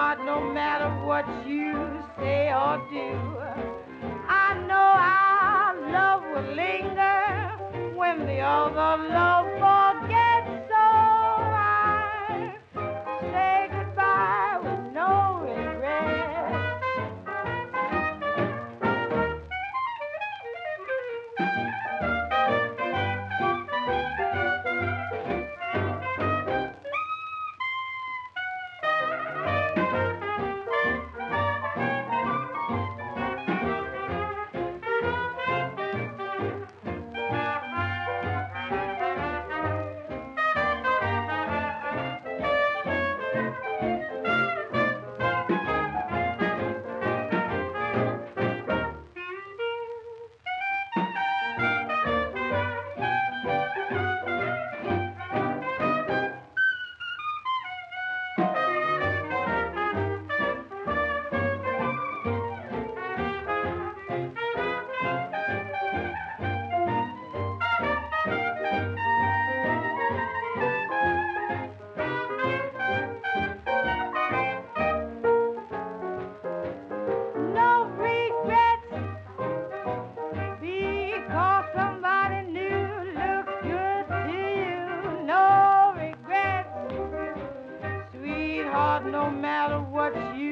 Sweetheart, no matter what you say or do, I know our love will linger when the other love forgets. So I say goodbye with no regret. No matter what you